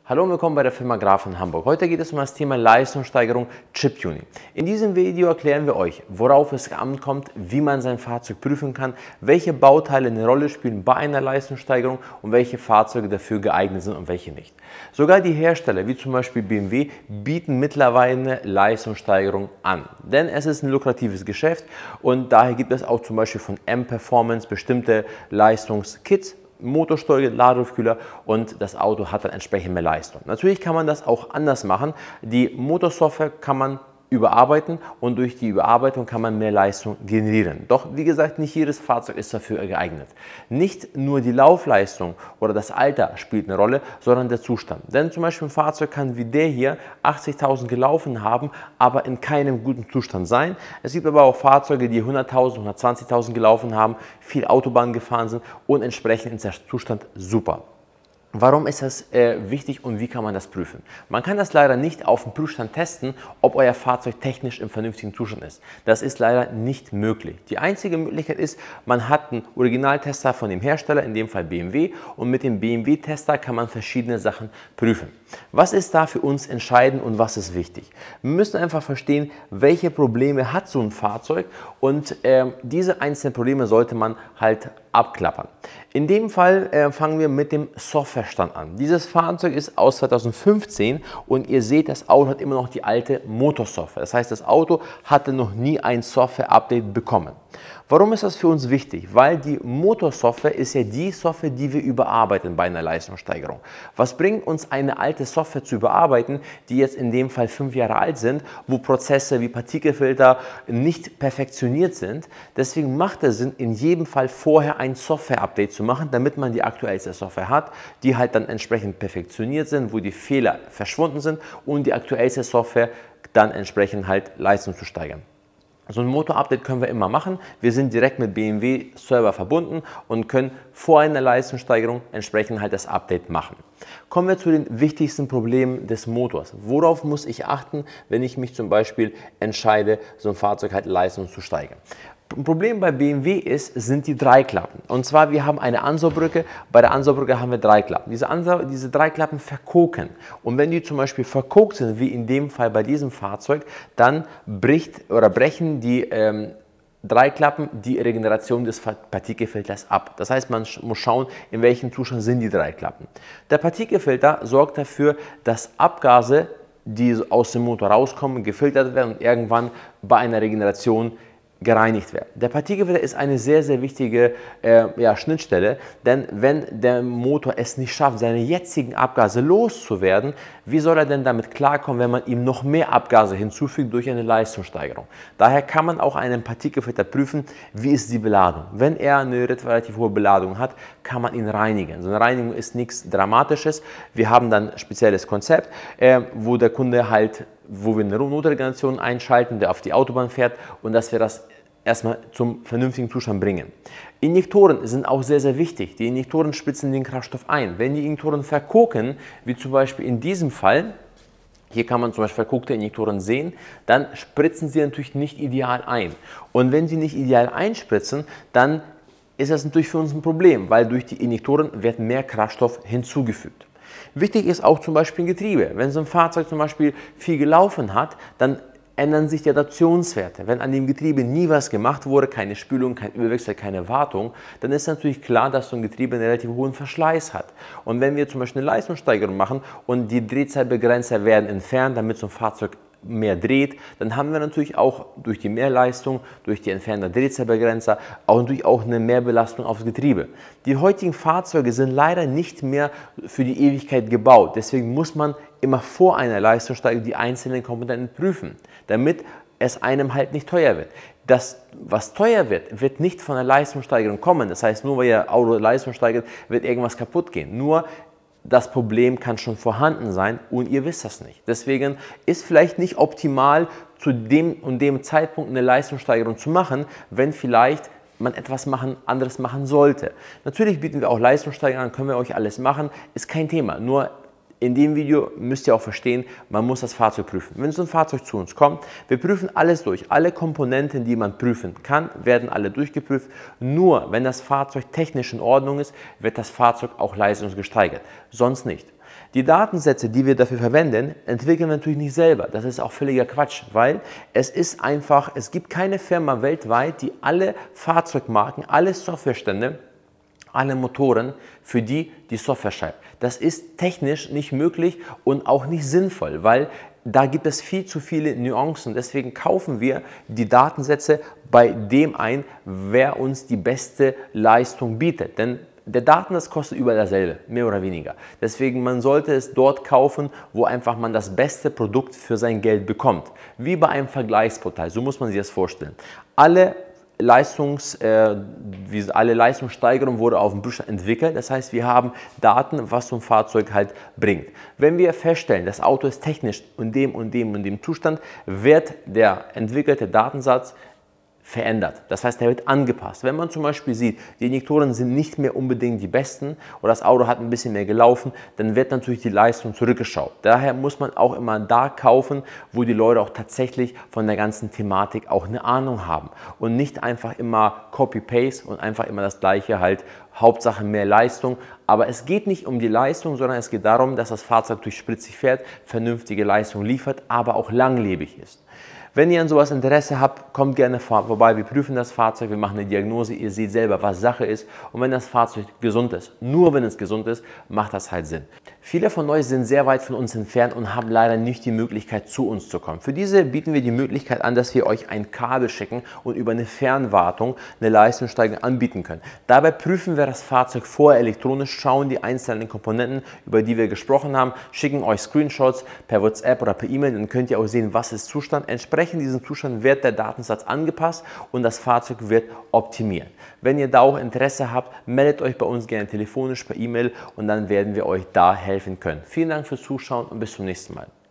Hallo und willkommen bei der Firma Graf in Hamburg. Heute geht es um das Thema Leistungssteigerung Chip-Tuning. In diesem Video erklären wir euch, worauf es ankommt, wie man sein Fahrzeug prüfen kann, welche Bauteile eine Rolle spielen bei einer Leistungssteigerung und welche Fahrzeuge dafür geeignet sind und welche nicht. Sogar die Hersteller, wie zum Beispiel BMW, bieten mittlerweile eine Leistungssteigerung an. Denn es ist ein lukratives Geschäft und daher gibt es auch zum Beispiel von M-Performance bestimmte Leistungskits, Motorsteuerung, Ladeluftkühler und das Auto hat dann entsprechend mehr Leistung. Natürlich kann man das auch anders machen. Die Motorsoftware kann man überarbeiten und durch die Überarbeitung kann man mehr Leistung generieren. Doch wie gesagt, nicht jedes Fahrzeug ist dafür geeignet. Nicht nur die Laufleistung oder das Alter spielt eine Rolle, sondern der Zustand. Denn zum Beispiel ein Fahrzeug kann wie der hier 80.000 gelaufen haben, aber in keinem guten Zustand sein. Es gibt aber auch Fahrzeuge, die 100.000, 120.000 gelaufen haben, viel Autobahn gefahren sind und entsprechend ist der Zustand super. Warum ist das wichtig und wie kann man das prüfen? Man kann das leider nicht auf dem Prüfstand testen, ob euer Fahrzeug technisch im vernünftigen Zustand ist. Das ist leider nicht möglich. Die einzige Möglichkeit ist, man hat einen Originaltester von dem Hersteller, in dem Fall BMW, und mit dem BMW-Tester kann man verschiedene Sachen prüfen. Was ist da für uns entscheidend und was ist wichtig? Wir müssen einfach verstehen, welche Probleme hat so ein Fahrzeug und diese einzelnen Probleme sollte man halt abklappern. In dem Fall fangen wir mit dem Softwarestand an. Dieses Fahrzeug ist aus 2015 und ihr seht, das Auto hat immer noch die alte Motorsoftware. Das heißt, das Auto hatte noch nie ein Software-Update bekommen. Warum ist das für uns wichtig? Weil die Motorsoftware ist ja die Software, die wir überarbeiten bei einer Leistungssteigerung. Was bringt uns eine alte Software zu überarbeiten, die jetzt in dem Fall 5 Jahre alt sind, wo Prozesse wie Partikelfilter nicht perfektioniert sind? Deswegen macht es Sinn, in jedem Fall vorher ein Software-Update zu machen, damit man die aktuellste Software hat, die halt dann entsprechend perfektioniert sind, wo die Fehler verschwunden sind und die aktuellste Software dann entsprechend halt Leistung zu steigern. So ein Motor-Update können wir immer machen. Wir sind direkt mit BMW-Server verbunden und können vor einer Leistungssteigerung entsprechend halt das Update machen. Kommen wir zu den wichtigsten Problemen des Motors. Worauf muss ich achten, wenn ich mich zum Beispiel entscheide, so ein Fahrzeug halt Leistung zu steigern? Ein Problem bei BMW sind die Dreiklappen. Und zwar, wir haben eine Ansaugbrücke, bei der Ansaugbrücke haben wir Dreiklappen. Diese Dreiklappen verkoken. Und wenn die zum Beispiel verkokt sind, wie in dem Fall bei diesem Fahrzeug, dann brechen die Dreiklappen die Regeneration des Partikelfilters ab. Das heißt, man muss schauen, in welchem Zustand sind die Dreiklappen. Der Partikelfilter sorgt dafür, dass Abgase, die aus dem Motor rauskommen, gefiltert werden und irgendwann bei einer Regeneration gereinigt werden. Der Partikelfilter ist eine sehr, sehr wichtige Schnittstelle, denn wenn der Motor es nicht schafft, seine jetzigen Abgase loszuwerden, wie soll er denn damit klarkommen, wenn man ihm noch mehr Abgase hinzufügt durch eine Leistungssteigerung? Daher kann man auch einen Partikelfilter prüfen, wie ist die Beladung. Wenn er eine relativ hohe Beladung hat, kann man ihn reinigen. So eine Reinigung ist nichts Dramatisches. Wir haben dann ein spezielles Konzept, wo der Kunde halt, wo wir eine Notregeneration einschalten, der auf die Autobahn fährt und dass wir das erstmal zum vernünftigen Zustand bringen. Injektoren sind auch sehr, sehr wichtig. Die Injektoren spritzen den Kraftstoff ein. Wenn die Injektoren verkoken, wie zum Beispiel in diesem Fall, hier kann man zum Beispiel verkokte Injektoren sehen, dann spritzen sie natürlich nicht ideal ein. Und wenn sie nicht ideal einspritzen, dann ist das natürlich für uns ein Problem, weil durch die Injektoren wird mehr Kraftstoff hinzugefügt. Wichtig ist auch zum Beispiel ein Getriebe. Wenn so ein Fahrzeug zum Beispiel viel gelaufen hat, dann ändern sich die Adaptionswerte. Wenn an dem Getriebe nie was gemacht wurde, keine Spülung, kein Ölwechsel, keine Wartung, dann ist natürlich klar, dass so ein Getriebe einen relativ hohen Verschleiß hat. Und wenn wir zum Beispiel eine Leistungssteigerung machen und die Drehzahlbegrenzer werden entfernt, damit so ein Fahrzeug mehr dreht, dann haben wir natürlich auch durch die Mehrleistung, durch die Entfernung der Drehzahlbegrenzer auch natürlich auch eine Mehrbelastung aufs Getriebe. Die heutigen Fahrzeuge sind leider nicht mehr für die Ewigkeit gebaut. Deswegen muss man immer vor einer Leistungssteigerung die einzelnen Komponenten prüfen, damit es einem halt nicht teuer wird. Das, was teuer wird, wird nicht von der Leistungssteigerung kommen. Das heißt, nur weil Ihr Auto Leistung steigert, wird irgendwas kaputt gehen. Nur das Problem kann schon vorhanden sein und ihr wisst das nicht. Deswegen ist vielleicht nicht optimal, zu dem und dem Zeitpunkt eine Leistungssteigerung zu machen, wenn vielleicht man etwas anderes machen sollte. Natürlich bieten wir auch Leistungssteigerungen an, können wir euch alles machen, ist kein Thema. Nur in dem Video müsst ihr auch verstehen, man muss das Fahrzeug prüfen. Wenn so ein Fahrzeug zu uns kommt, wir prüfen alles durch. Alle Komponenten, die man prüfen kann, werden alle durchgeprüft. Nur wenn das Fahrzeug technisch in Ordnung ist, wird das Fahrzeug auch leistungsgesteigert. Sonst nicht. Die Datensätze, die wir dafür verwenden, entwickeln wir natürlich nicht selber. Das ist auch völliger Quatsch, weil es gibt keine Firma weltweit, die alle Fahrzeugmarken, alle Softwarestände, alle Motoren, für die Software schreibt. Das ist technisch nicht möglich und auch nicht sinnvoll, weil da gibt es viel zu viele Nuancen. Deswegen kaufen wir die Datensätze bei dem ein, wer uns die beste Leistung bietet. Denn der Datensatz kostet überall dasselbe, mehr oder weniger. Deswegen, man sollte es dort kaufen, wo einfach man das beste Produkt für sein Geld bekommt. Wie bei einem Vergleichsportal, so muss man sich das vorstellen. Alle Leistungssteigerung wurde auf dem Prüfstand entwickelt. Das heißt, wir haben Daten, was so ein Fahrzeug halt bringt. Wenn wir feststellen, das Auto ist technisch in dem und dem Zustand, wird der entwickelte Datensatz verändert. Das heißt, der wird angepasst. Wenn man zum Beispiel sieht, die Injektoren sind nicht mehr unbedingt die besten oder das Auto hat ein bisschen mehr gelaufen, dann wird natürlich die Leistung zurückgeschaut. Daher muss man auch immer da kaufen, wo die Leute auch tatsächlich von der ganzen Thematik auch eine Ahnung haben und nicht einfach immer Copy-Paste und einfach immer das Gleiche halt, Hauptsache mehr Leistung. Aber es geht nicht um die Leistung, sondern es geht darum, dass das Fahrzeug durch spritzig fährt, vernünftige Leistung liefert, aber auch langlebig ist. Wenn ihr an sowas Interesse habt, kommt gerne vorbei. Wir prüfen das Fahrzeug, wir machen eine Diagnose, ihr seht selber, was Sache ist. Und wenn das Fahrzeug gesund ist, nur wenn es gesund ist, macht das halt Sinn. Viele von euch sind sehr weit von uns entfernt und haben leider nicht die Möglichkeit, zu uns zu kommen. Für diese bieten wir die Möglichkeit an, dass wir euch ein Kabel schicken und über eine Fernwartung eine Leistungssteigerung anbieten können. Dabei prüfen wir das Fahrzeug vorher elektronisch, schauen die einzelnen Komponenten, über die wir gesprochen haben, schicken euch Screenshots per WhatsApp oder per E-Mail, dann könnt ihr auch sehen, was ist Zustand. Entsprechend diesem Zustand wird der Datensatz angepasst und das Fahrzeug wird optimiert. Wenn ihr da auch Interesse habt, meldet euch bei uns gerne telefonisch, per E-Mail und dann werden wir euch da helfen können. Vielen Dank fürs Zuschauen und bis zum nächsten Mal.